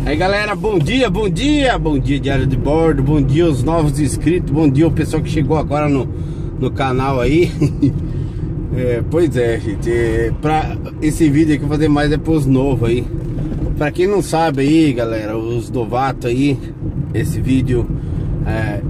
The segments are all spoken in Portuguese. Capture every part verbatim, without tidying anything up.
Aí galera, bom dia, bom dia, bom dia diário de bordo, bom dia aos novos inscritos, bom dia o pessoal que chegou agora no, no canal aí. É, pois é, gente, é, pra esse vídeo aqui eu vou fazer mais é pros novos aí. Pra quem não sabe aí, galera, os novatos aí, esse vídeo é,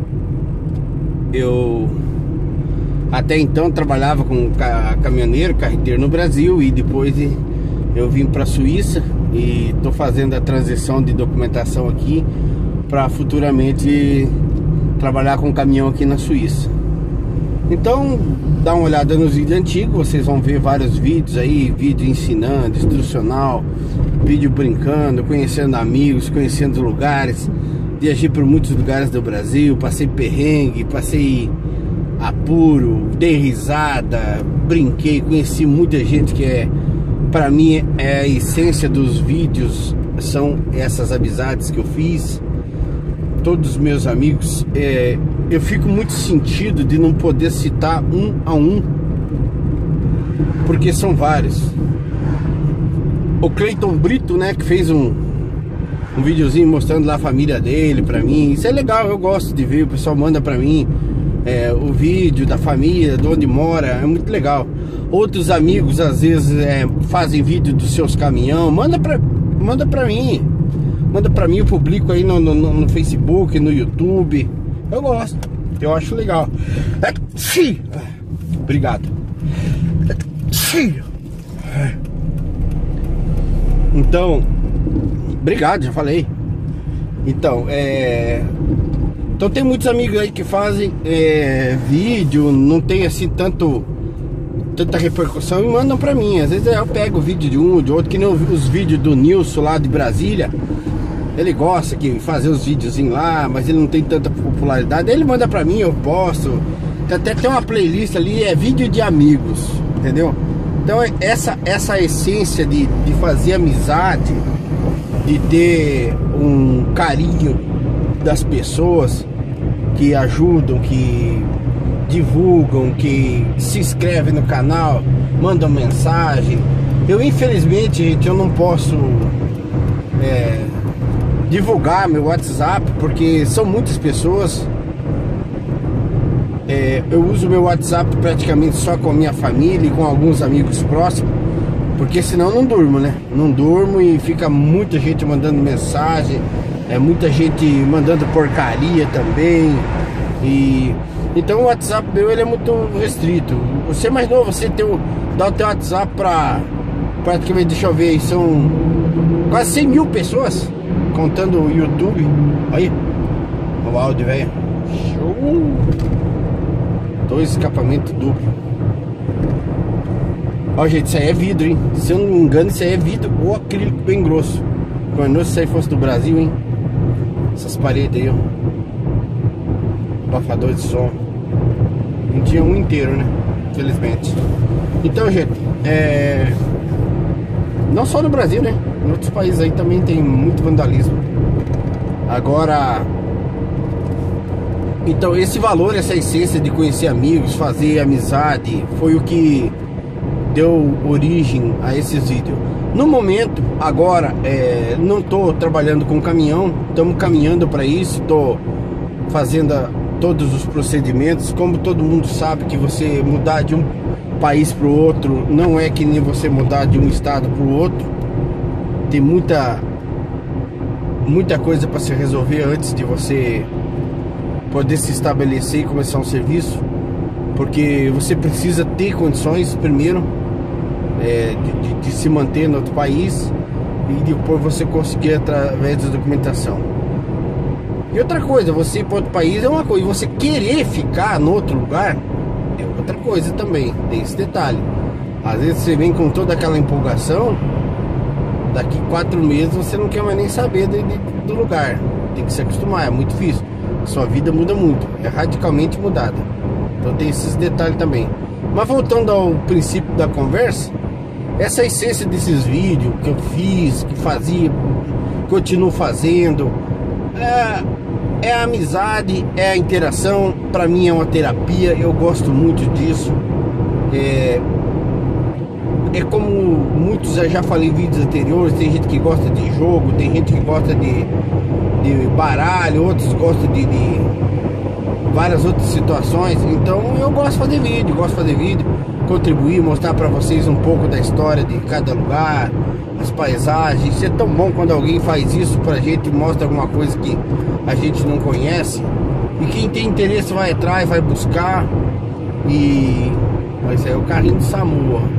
eu até então trabalhava com caminhoneiro, carreteiro no Brasil, e depois eu vim pra Suíça e tô fazendo a transição de documentação aqui para futuramente trabalhar com caminhão aqui na Suíça. Então dá uma olhada nos vídeos antigos, vocês vão ver vários vídeos aí, vídeo ensinando, instrucional, vídeo brincando, conhecendo amigos, conhecendo lugares. Viajei por muitos lugares do Brasil, passei perrengue, passei apuro, dei risada, brinquei, conheci muita gente que é, para mim, é a essência dos vídeos, são essas amizades que eu fiz. Todos os meus amigos, é, eu fico muito sentido de não poder citar um a um, porque são vários. O Cleiton Brito, né, que fez um, um videozinho mostrando lá a família dele pra mim. Isso é legal, eu gosto de ver, o pessoal manda pra mim é, o vídeo da família, de onde mora, é muito legal. Outros amigos às vezes é, fazem vídeo dos seus caminhão, manda pra, manda pra mim. Manda pra mim, eu publico aí no, no, no Facebook, no YouTube. Eu gosto, eu acho legal. Obrigado. Então, obrigado, já falei. Então, é... Então tem muitos amigos aí que fazem é, vídeo, não tem assim tanto... tanta repercussão e mandam pra mim. Às vezes eu pego o vídeo de um, de outro, que nem os vídeos do Nilson lá de Brasília. Ele gosta de fazer os videozinhos lá, mas ele não tem tanta popularidade. Ele manda pra mim, eu posto. Até tem uma playlist ali, é vídeo de amigos, entendeu? Então essa, essa essência de, de fazer amizade, de ter um carinho das pessoas que ajudam, que divulgam, que se inscrevem no canal, mandam mensagem. Eu infelizmente, gente, eu não posso é, divulgar meu WhatsApp, porque são muitas pessoas. é, Eu uso meu WhatsApp praticamente só com a minha família e com alguns amigos próximos, porque senão eu não durmo, né? Não durmo e fica muita gente mandando mensagem, é muita gente mandando porcaria também. E então o WhatsApp meu ele é muito restrito. Você é mais novo, você tem o, dá o teu WhatsApp pra praticamente, deixa eu ver, são quase cem mil pessoas, contando o YouTube. Aí, o áudio, velho. Show! Dois escapamentos duplo. Ó, gente, isso aí é vidro, hein? Se eu não me engano, isso aí é vidro ou acrílico bem grosso. Quando se isso aí fosse do Brasil, hein? Essas paredes aí, ó. Abafador de som. Não tinha um inteiro, né? Infelizmente. Então, gente, é... não só no Brasil, né? Em outros países aí também tem muito vandalismo. Agora, então esse valor, essa essência de conhecer amigos, fazer amizade, foi o que deu origem a esses vídeos. No momento, agora, é... não tô trabalhando com caminhão, estamos caminhando para isso, tô fazendo a... todos os procedimentos. Como todo mundo sabe que você mudar de um país para o outro não é que nem você mudar de um estado para o outro. Tem muita muita coisa para se resolver antes de você poder se estabelecer e começar um serviço, porque você precisa ter condições primeiro é, de, de, de se manter no outro país, e depois você conseguir através da documentação. E outra coisa, você ir para outro país é uma coisa, você querer ficar no outro lugar é outra coisa também, tem esse detalhe. Às vezes você vem com toda aquela empolgação, daqui quatro meses você não quer mais nem saber de, de, do lugar. Tem que se acostumar, é muito difícil. A sua vida muda muito, é radicalmente mudada. Então tem esses detalhes também. Mas voltando ao princípio da conversa, essa essência desses vídeos que eu fiz, que fazia, continuo fazendo, é, é a amizade, é a interação. Pra mim é uma terapia, eu gosto muito disso. É, é como muitos, eu já falei em vídeos anteriores, tem gente que gosta de jogo, tem gente que gosta de, de baralho, outros gostam de, de várias outras situações. Então eu gosto de fazer vídeo, gosto de fazer vídeo, contribuir, mostrar pra vocês um pouco da história de cada lugar, as paisagens. Isso é tão bom quando alguém faz isso pra gente, mostra alguma coisa que a gente não conhece. E quem tem interesse vai atrás, vai buscar. E esse aí é o carrinho do SAMU, ó.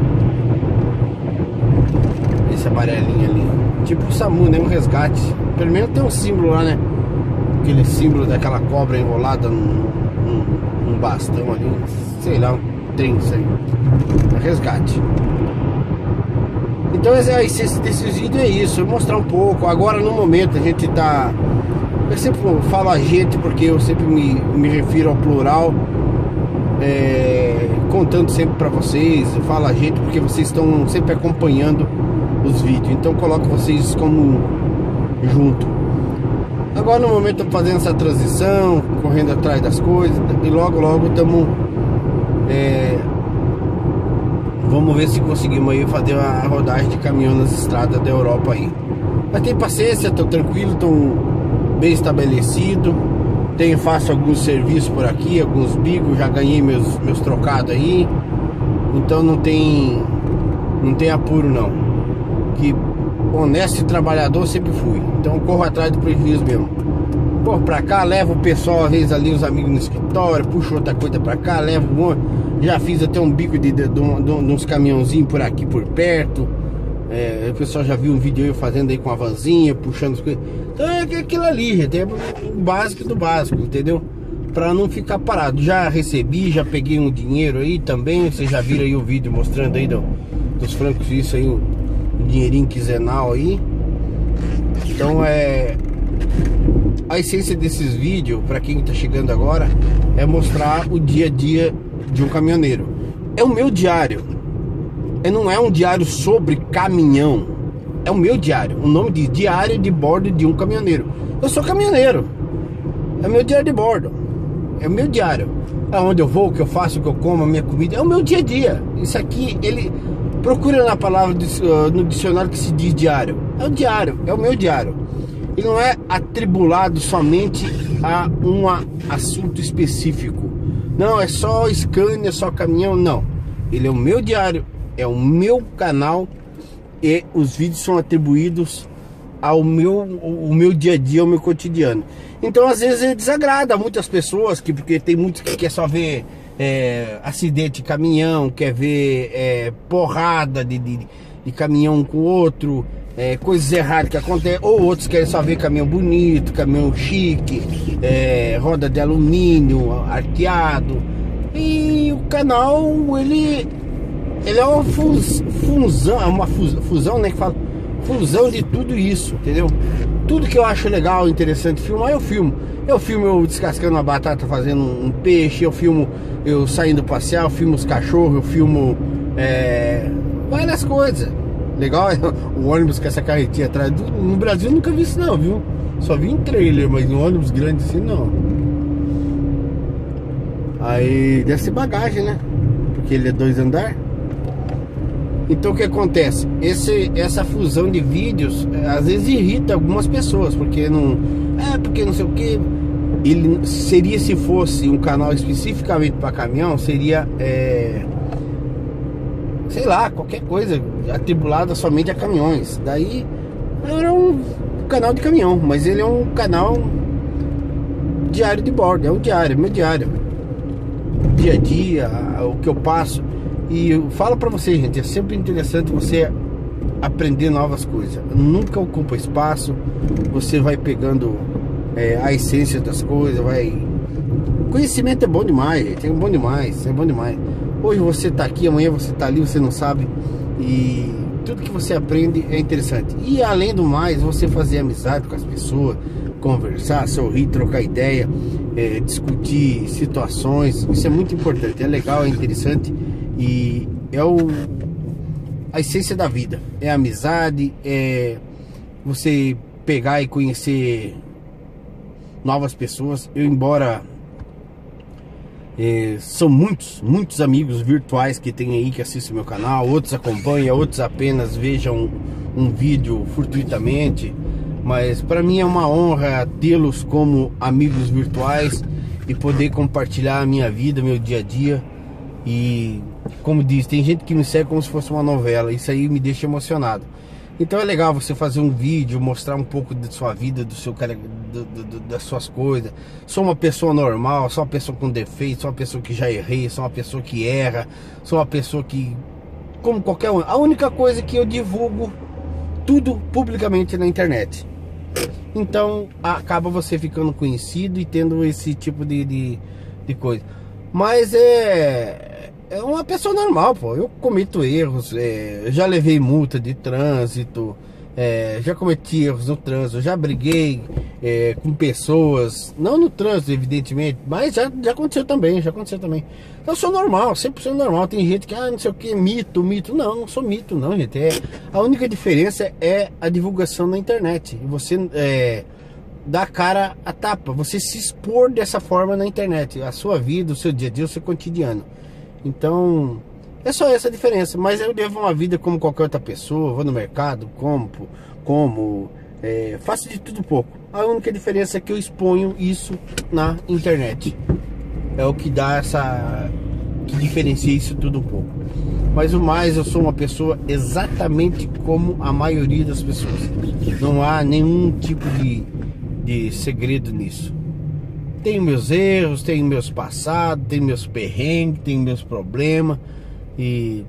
Esse amarelinho ali, tipo o SAMU, né? Um resgate. Pelo menos tem um símbolo lá, né? Aquele símbolo daquela cobra enrolada num, num, num bastão ali. Sei lá, um trem, isso aí. É resgate. Então a essência desses vídeos é isso, mostrar um pouco. Agora no momento a gente tá... Eu sempre falo a gente porque eu sempre me, me refiro ao plural, é, contando sempre pra vocês. Eu falo a gente porque vocês estão sempre acompanhando os vídeos, então coloco vocês como junto. Agora no momento estamos fazendo essa transição, correndo atrás das coisas, e logo logo estamos é, vamos ver se conseguimos aí fazer uma rodagem de caminhão nas estradas da Europa aí. Mas tem paciência, estou tranquilo, estou bem estabelecido. Tenho, faço alguns serviços por aqui, alguns bicos, já ganhei meus, meus trocados aí. Então não tem não tem apuro não. Que honesto e trabalhador sempre fui. Então corro atrás do prejuízo mesmo. Corro pra cá, levo o pessoal, às vezes ali os amigos no escritório, puxo outra coisa pra cá, levo um. Já fiz até um bico de, de, de, de, de uns caminhãozinhos por aqui por perto. É, o pessoal já viu um vídeo eu fazendo aí com a vanzinha, puxando as coisas. Então é aquilo ali, gente, é o básico do básico, entendeu? Pra não ficar parado. Já recebi, já peguei um dinheiro aí também. Vocês já viram aí o vídeo mostrando aí do, dos francos suíços aí, um dinheirinho quinzenal aí. Então é... A essência desses vídeos, pra quem tá chegando agora, é mostrar o dia a dia de um caminhoneiro. É o meu diário. Não é um diário sobre caminhão, é o meu diário. O nome diz Diário de Bordo de um Caminhoneiro. Eu sou caminhoneiro, é o meu diário de bordo, é o meu diário. Aonde eu vou, o que eu faço, o que eu como, a minha comida, é o meu dia a dia. Isso aqui, ele... Procura na palavra no dicionário que se diz diário. É o diário, é o meu diário. Ele não é atribulado somente a um assunto específico. Não, é só Scania, é só caminhão, não. Ele é o meu diário, é o meu canal, e os vídeos são atribuídos ao meu, o meu dia a dia, ao meu cotidiano. Então às vezes desagrada muitas pessoas, que, porque tem muitos que quer só ver é, acidente de caminhão, quer ver é, porrada de, de, de caminhão um com o outro, é, coisas erradas que acontecem, ou outros querem só ver caminhão bonito, caminhão chique, é, roda de alumínio, arqueado. E o canal, ele... Ele é uma fus, fusão, é uma fus, fusão, né, que fala, fusão de tudo isso, entendeu? Tudo que eu acho legal, interessante filmar, eu filmo. Eu filmo eu descascando uma batata, fazendo um peixe, eu filmo eu saindo passear, eu filmo os cachorros, eu filmo é, várias coisas. Legal o ônibus com essa carretinha atrás. No Brasil eu nunca vi isso não, viu? Só vi em trailer, mas no ônibus grande assim não. Aí deve ser bagagem, né? Porque ele é dois andar. Então o que acontece? Esse, essa fusão de vídeos às vezes irrita algumas pessoas, porque não... É, porque não sei o que. Ele seria, se fosse um canal especificamente para caminhão, seria... É, sei lá, qualquer coisa atribulada somente a caminhões. Daí era um canal de caminhão, mas ele é um canal diário de bordo. É um diário, meu diário. Dia a dia, o que eu passo. E eu falo pra vocês, gente, é sempre interessante você aprender novas coisas. Nunca ocupa espaço. Você vai pegando é, a essência das coisas, vai... Conhecimento é bom demais, gente, é bom demais, é bom demais. Hoje você tá aqui, amanhã você tá ali, você não sabe. E tudo que você aprende é interessante. E além do mais, você fazer amizade com as pessoas, conversar, sorrir, trocar ideia, é, discutir situações. Isso é muito importante, é legal, é interessante. E é o, a essência da vida. É a amizade, é você pegar e conhecer novas pessoas. Eu, embora É, são muitos, muitos amigos virtuais que tem aí que assistem meu canal. Outros acompanham, outros apenas vejam um, um vídeo fortuitamente. Mas para mim é uma honra tê-los como amigos virtuais e poder compartilhar a minha vida, meu dia a dia. E como diz, tem gente que me segue como se fosse uma novela. Isso aí me deixa emocionado. Então é legal você fazer um vídeo, mostrar um pouco da sua vida, do seu cara, do, do, das suas coisas. Sou uma pessoa normal, sou uma pessoa com defeito, sou uma pessoa que já errei, sou uma pessoa que erra, sou uma pessoa que, como qualquer um, a única coisa é que eu divulgo tudo publicamente na internet. Então acaba você ficando conhecido e tendo esse tipo de, de, de coisa. Mas é... É uma pessoa normal, pô. Eu cometo erros, é, já levei multa de trânsito, é, já cometi erros no trânsito, já briguei é, com pessoas, não no trânsito, evidentemente, mas já, já aconteceu também, já aconteceu também. Eu sou normal, cem por cento normal. Tem gente que, ah, não sei o que, mito, mito. Não, não sou mito, não, gente. É, a única diferença é a divulgação na internet. Você é, dá cara a tapa, você se expor dessa forma na internet, a sua vida, o seu dia a dia, o seu cotidiano. Então, é só essa a diferença. Mas eu levo uma vida como qualquer outra pessoa. Vou no mercado, compro, como é, faço de tudo um pouco. A única diferença é que eu exponho isso na internet. É o que dá essa... que diferencia isso tudo um pouco. Mas o mais, eu sou uma pessoa exatamente como a maioria das pessoas. Não há nenhum tipo de, de segredo nisso. Tenho meus erros, tenho meus passados, tenho meus perrengues, tenho meus problemas. E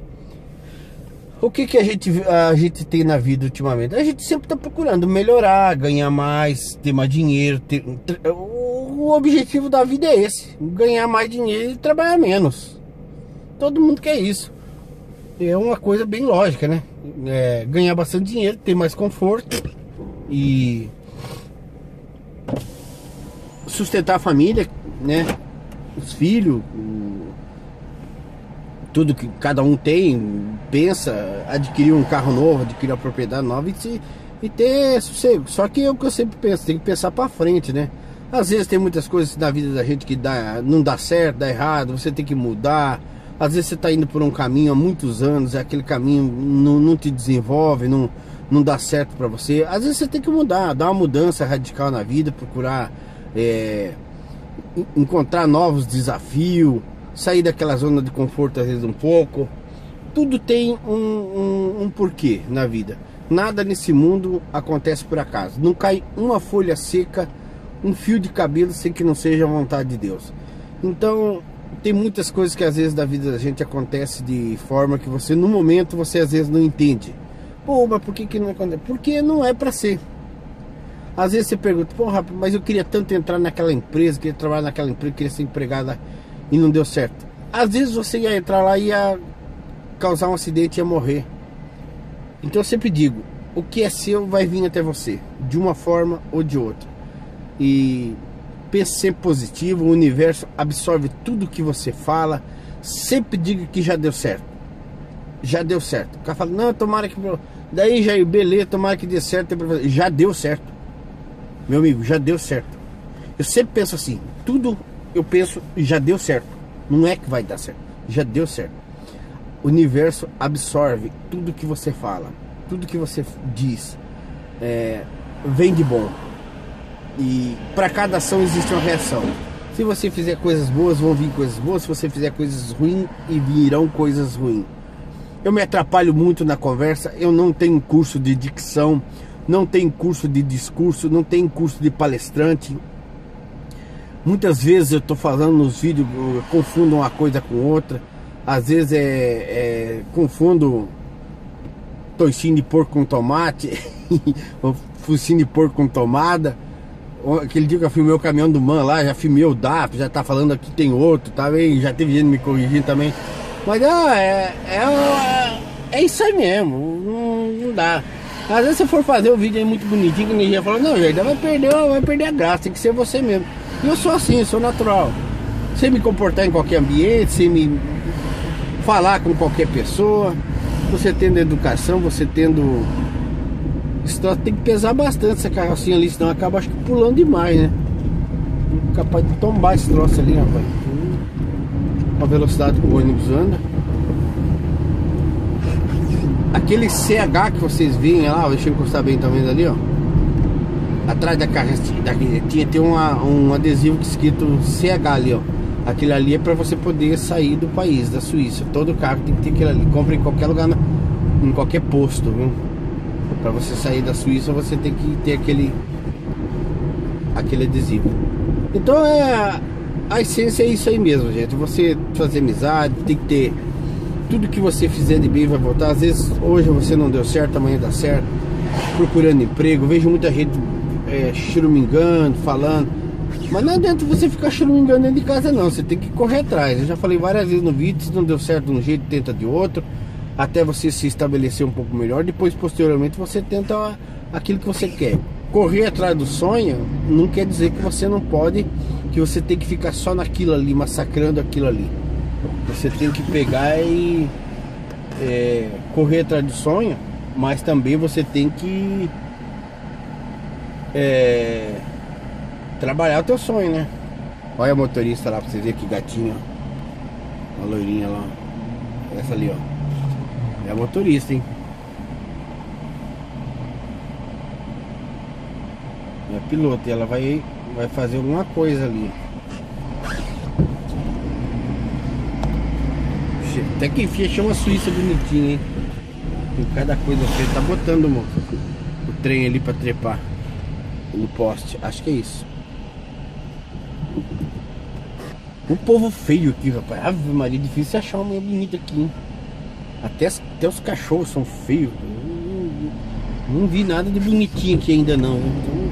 o que que a gente, a gente tem na vida ultimamente? A gente sempre está procurando melhorar, ganhar mais, ter mais dinheiro. Ter, o objetivo da vida é esse: ganhar mais dinheiro e trabalhar menos. Todo mundo quer isso. É uma coisa bem lógica, né? É, ganhar bastante dinheiro, ter mais conforto e sustentar a família, né? Os filhos, tudo que cada um tem, pensa, adquirir um carro novo, adquirir uma propriedade nova e, se, e ter sossego. Só que é o que eu sempre penso, tem que pensar pra frente, né? Às vezes tem muitas coisas na vida da gente que dá, não dá certo, dá errado, você tem que mudar. Às vezes você tá indo por um caminho há muitos anos, aquele caminho não, não te desenvolve, não, não dá certo pra você. Às vezes você tem que mudar, dar uma mudança radical na vida, procurar É, encontrar novos desafios, sair daquela zona de conforto às vezes um pouco. Tudo tem um, um, um porquê na vida. Nada nesse mundo acontece por acaso. Não cai uma folha seca, um fio de cabelo sem que não seja a vontade de Deus. Então tem muitas coisas que às vezes da vida da gente acontece de forma que você no momento você às vezes não entende. Pô, mas por que que não acontece? Porque não é pra ser. Às vezes você pergunta, pô, rapaz, mas eu queria tanto entrar naquela empresa, queria trabalhar naquela empresa, queria ser empregada e não deu certo. Às vezes você ia entrar lá e ia causar um acidente e ia morrer. Então eu sempre digo, o que é seu vai vir até você, de uma forma ou de outra. E pense sempre positivo, o universo absorve tudo que você fala. Sempre diga que já deu certo. Já deu certo. O cara fala, não, tomara que... Daí já, beleza, tomara que dê certo. Já deu certo. Meu amigo, já deu certo. Eu sempre penso assim, tudo eu penso já deu certo. Não é que vai dar certo, já deu certo. O universo absorve tudo que você fala, tudo que você diz, é, vem de bom. E para cada ação existe uma reação. Se você fizer coisas boas, vão vir coisas boas. Se você fizer coisas ruins, e virão coisas ruins. Eu me atrapalho muito na conversa. Eu não tenho curso de dicção, não tem curso de discurso, não tem curso de palestrante. Muitas vezes eu estou falando nos vídeos, eu confundo uma coisa com outra. Às vezes é, é confundo toicinho de porco com tomate, focinho de porco com tomada. Aquele dia que eu filmei o caminhão do Man lá, já filmei o D A P, já tá falando aqui tem outro, tá? E já teve gente me corrigindo também. Mas ah, é, é, é isso aí mesmo, não, não dá. Às vezes você for fazer o vídeo aí muito bonitinho, que ninguém fala, não, gente, vai perder, vai perder a graça, tem que ser você mesmo. E eu sou assim, eu sou natural. Sem me comportar em qualquer ambiente, sem me falar com qualquer pessoa. Você tendo educação, você tendo... Isso tem que pesar bastante essa carrocinha ali, senão acaba acho que pulando demais, né? Capaz de tombar esse troço ali, rapaz. a velocidade que o ônibus anda. Aquele C H que vocês veem lá, deixa eu encostar bem também ali, ó. Atrás da carretinha tem uma, um adesivo escrito C H ali, ó. Aquele ali é para você poder sair do país, da Suíça. Todo carro tem que ter aquele ali. Compra em qualquer lugar, na, em qualquer posto, viu? Para você sair da Suíça, você tem que ter aquele aquele adesivo. Então é a essência é isso aí mesmo, gente. Você fazer amizade, tem que ter tudo que você fizer de bem vai voltar. Às vezes hoje você não deu certo, amanhã dá certo. Procurando emprego, vejo muita gente é, churumingando, falando. Mas não adianta você ficar churumingando dentro de casa não. Você tem que correr atrás. Eu já falei várias vezes no vídeo, se não deu certo de um jeito, tenta de outro, até você se estabelecer um pouco melhor. Depois, posteriormente, você tenta aquilo que você quer. Correr atrás do sonho não quer dizer que você não pode, que você tem que ficar só naquilo ali, massacrando aquilo ali. Você tem que pegar e é, correr atrás do sonho, mas também você tem que é, trabalhar o teu sonho, né? Olha a motorista lá pra você ver que gatinho, ó. A loirinha lá, essa ali, ó, é a motorista, hein? É a piloto, e ela vai, vai fazer alguma coisa ali. Até que enfim, achei uma Suíça bonitinha, hein? Tem cada coisa feia. Tá botando o, o trem ali pra trepar no poste. Acho que é isso. O povo feio aqui, rapaz. Ave Maria, difícil achar uma mulher bonita aqui, hein? Até, até os cachorros são feios. Não, não vi nada de bonitinho aqui ainda não. Então,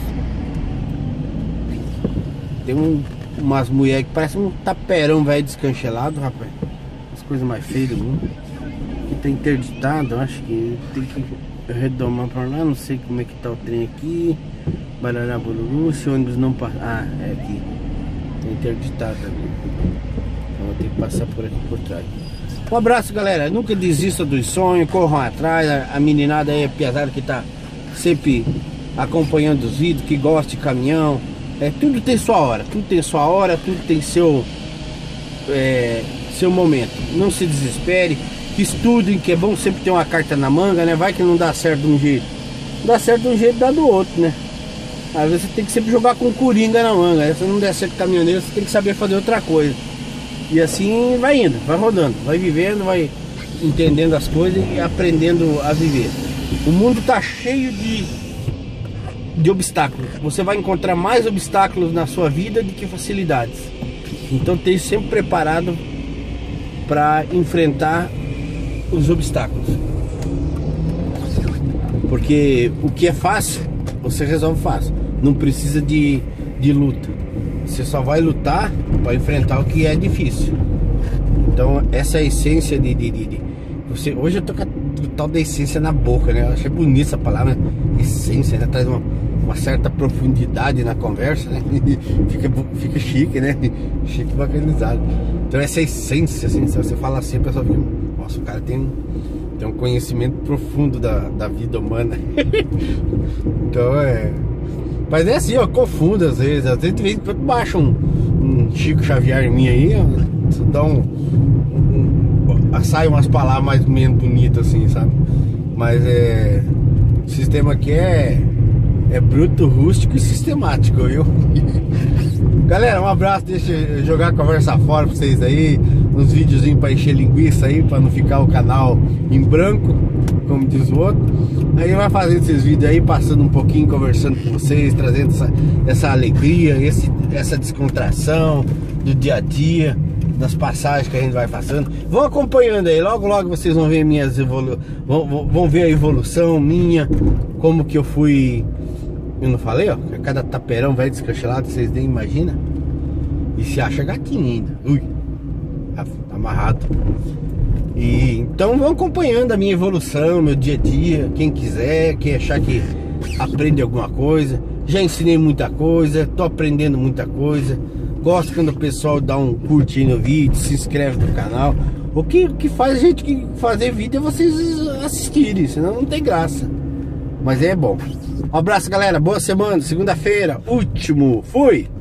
tem um, umas mulheres que parecem um taperão velho descanchelado, rapaz. Coisa mais feia do mundo. Aqui tá interditado, acho que tem que redomar pra lá, não sei como é que tá o trem aqui. Barará Bururu, se o ônibus não passa. Ah, é aqui. Tá interditado ali. Então vou ter que passar por aqui por trás. Um abraço, galera. Nunca desista dos sonhos, corram atrás. A meninada aí, a piazada que tá sempre acompanhando os vídeos, que gosta de caminhão. É, tudo tem sua hora, tudo tem sua hora, tudo tem seu. É, seu momento, não se desespere, estudem, que é bom sempre ter uma carta na manga, né? Vai que não dá certo de um jeito, dá certo de um jeito, dá do outro, né? Às vezes você tem que sempre jogar com coringa na manga. Se não der certo caminhoneiro, você tem que saber fazer outra coisa. E assim vai indo, vai rodando, vai vivendo, vai entendendo as coisas e aprendendo a viver. O mundo tá cheio de de obstáculos. Você vai encontrar mais obstáculos na sua vida do que facilidades. Então esteja sempre preparado para enfrentar os obstáculos, porque o que é fácil você resolve fácil, não precisa de, de luta, você só vai lutar para enfrentar o que é difícil. Então essa é a essência de, de, de, de você. Hoje eu tô com o tal da essência na boca, né? Eu achei bonita essa palavra, né? Essência, né? Traz uma, uma certa profundidade na conversa, né? fica, fica chique, né? Chique, bacanizado. Então essa essência, assim, se você fala assim, a pessoa fica, nossa, o cara tem, tem um conhecimento profundo da, da vida humana. Então é... Mas é assim, ó, confundo às vezes. Às vezes de vez em quando baixa um, um Chico Xavier em mim aí, ó, dá um, um, um... sai umas palavras mais ou menos bonitas assim, sabe? Mas é... o sistema aqui é... é bruto, rústico e sistemático, viu? Galera, um abraço, deixa eu jogar a conversa fora pra vocês aí, uns videozinhos pra encher linguiça aí, pra não ficar o canal em branco, como diz o outro. Aí vai fazendo esses vídeos aí, passando um pouquinho, conversando com vocês, trazendo essa, essa alegria, esse, essa descontração do dia a dia, das passagens que a gente vai passando. Vão acompanhando aí, logo logo vocês vão ver minhas evolu vão, vão ver a evolução minha, como que eu fui. Eu não falei, ó, cada taperão velho descanchelado, vocês nem imaginam. E se acha gatinho ainda. Ui, tá amarrado. E então vão acompanhando a minha evolução, meu dia a dia. Quem quiser, quem achar que aprende alguma coisa. Já ensinei muita coisa, tô aprendendo muita coisa. Gosto quando o pessoal dá um curtir no vídeo, se inscreve no canal. O que, o que faz a gente fazer vídeo é vocês assistirem, senão não tem graça. Mas é bom. Um abraço, galera, boa semana, segunda-feira, último, fui!